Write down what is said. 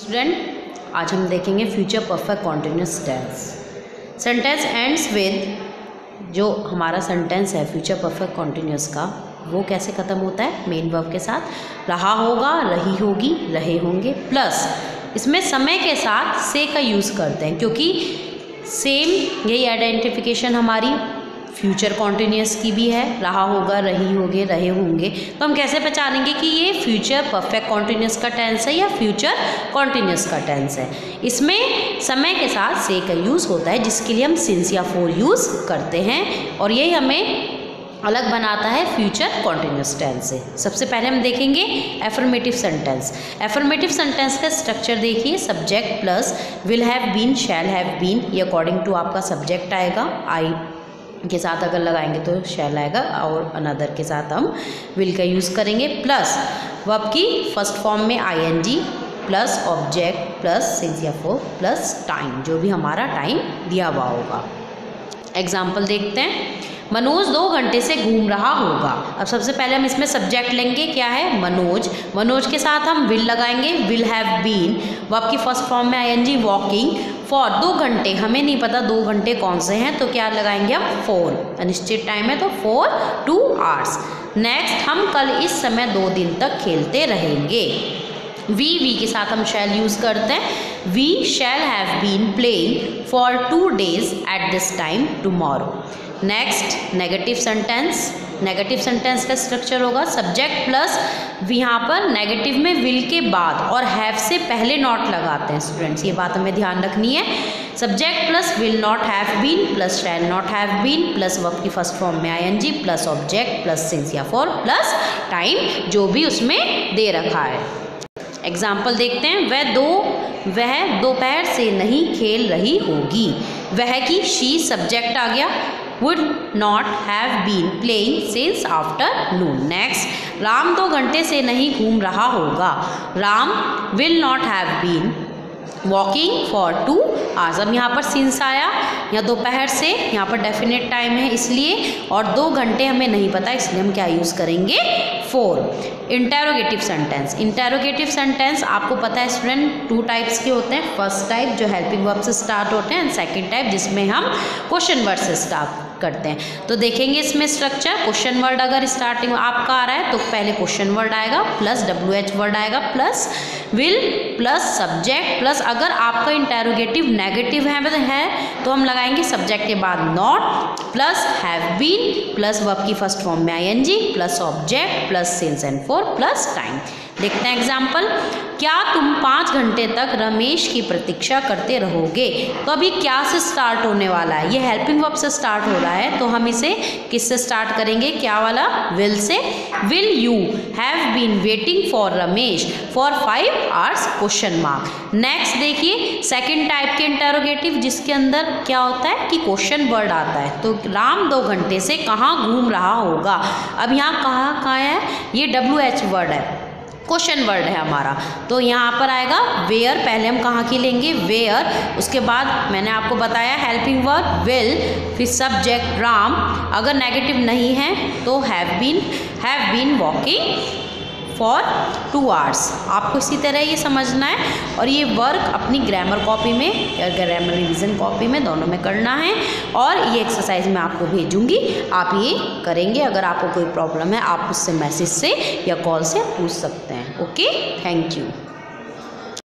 Student, आज हम देखेंगे future perfect continuous tense. Sentence ends with, जो हमारा सेंटेंस है फ्यूचर परफेक्ट कॉन्टिन्यूस का, वो कैसे ख़त्म होता है? मेन वर्ब के साथ। रहा होगा, रही होगी, रहे होंगे, प्लस इसमें समय के साथ से का यूज़ करते हैं, क्योंकि सेम यही आइडेंटिफिकेशन हमारी फ्यूचर कॉन्टिन्यूस की भी है। रहा होगा, रही होगे, रहे होंगे, तो हम कैसे पहचानेंगे कि ये फ्यूचर परफेक्ट कॉन्टिन्यूस का टेंस है या फ्यूचर कॉन्टिन्यूस का टेंस है? इसमें समय के साथ से का यूज़ होता है, जिसके लिए हम सिंस या फॉर यूज़ करते हैं, और यही हमें अलग बनाता है फ्यूचर कॉन्टिन्यूस टेंस से। सबसे पहले हम देखेंगे एफर्मेटिव सेंटेंस। एफर्मेटिव सेंटेंस का स्ट्रक्चर देखिए, subject plus will have been, shall have been, ये अकॉर्डिंग टू आपका सब्जेक्ट आएगा। आई के साथ अगर लगाएंगे तो शैल आएगा, और अनदर के साथ हम विल का यूज़ करेंगे, प्लस वर्ब की फर्स्ट फॉर्म में ING plus object plus since या फॉर प्लस टाइम, जो भी हमारा टाइम दिया हुआ होगा। एग्जाम्पल देखते हैं। मनोज 2 घंटे से घूम रहा होगा। अब सबसे पहले हम इसमें सब्जेक्ट लेंगे, क्या है? मनोज। मनोज के साथ हम विल लगाएंगे, विल हैव बीन, वर्ब की फर्स्ट फॉर्म में आईएनजी वॉकिंग, फॉर 2 घंटे, हमें नहीं पता 2 घंटे कौन से हैं, तो क्या लगाएंगे हम? फॉर, अनिश्चित टाइम है तो फॉर 2 hours। नेक्स्ट, हम कल इस समय 2 दिन तक खेलते रहेंगे। वी के साथ हम शैल यूज़ करते हैं। We shall have been playing for 2 days at this time tomorrow. Next, negative sentence. Negative sentence का स्ट्रक्चर होगा सब्जेक्ट प्लस, यहाँ पर नेगेटिव में विल के बाद और हैव से पहले नॉट लगाते हैं स्टूडेंट्स, ये बात हमें ध्यान रखनी है। Subject plus will not have been plus shall not have been plus verb की फर्स्ट फॉर्म में ING plus object plus since या फॉर प्लस टाइम, जो भी उसमें दे रखा है। एग्जाम्पल देखते हैं। वह दोपहर से नहीं खेल रही होगी। वह की शी सब्जेक्ट आ गया, would not have been playing since afternoon। Next, Ram 2 घंटे से नहीं घूम रहा होगा। Ram will not have been walking for 2 hours। अब यहाँ पर सिंस आया, या दोपहर से, यहाँ पर डेफिनेट टाइम है इसलिए, और 2 घंटे हमें नहीं पता, इसलिए हम क्या यूज़ करेंगे? For. Interrogative sentence. Interrogative sentence आपको पता है स्टूडेंट 2 टाइप्स के होते हैं। फर्स्ट टाइप जो हेल्पिंग वर्ब से स्टार्ट होते हैं, एंड सेकेंड टाइप जिसमें हम क्वेश्चन वर्ड से स्टार्ट करते हैं। तो देखेंगे इसमें स्ट्रक्चर, क्वेश्चन वर्ड अगर स्टार्टिंग आपका आ रहा है तो पहले क्वेश्चन वर्ड आएगा प्लस WH वर्ड आएगा plus will plus subject plus, अगर आपका इंटेरोगेटिव नेगेटिव है तो हम लगाएंगे सब्जेक्ट के बाद not plus have been plus verb की फर्स्ट फॉर्म में ING plus object plus since and for plus time. देखते हैं एग्जाम्पल। क्या तुम 5 घंटे तक रमेश की प्रतीक्षा करते रहोगे? तो अभी क्या से स्टार्ट होने वाला है? ये हेल्पिंग वर्ब से स्टार्ट हो रहा है, तो हम इसे किससे स्टार्ट करेंगे? क्या वाला? विल से। Will you have been waiting for Ramesh for 5 hours question mark. Next देखिए, सेकेंड टाइप के इंटेरोगेटिव जिसके अंदर क्या होता है कि क्वेश्चन वर्ड आता है। तो राम 2 घंटे से कहाँ घूम रहा होगा? अब यहाँ कहाँ है? ये WH वर्ड है, क्वेश्चन वर्ड है हमारा, तो यहाँ पर आएगा वेयर। पहले हम कहाँ की लेंगे? वेयर। उसके बाद मैंने आपको बताया हेल्पिंग वर्ब विल, फिर सब्जेक्ट राम, अगर नेगेटिव नहीं है तो have been walking for 2 hours। आपको इसी तरह ये समझना है, और ये वर्क अपनी ग्रामर कॉपी में या ग्रामर रिवीजन कॉपी में दोनों में करना है, और ये एक्सरसाइज मैं आपको भेजूंगी, आप ये करेंगे। अगर आपको कोई प्रॉब्लम है आप उससे मैसेज से या कॉल से पूछ सकते हैं। Okay, thank you.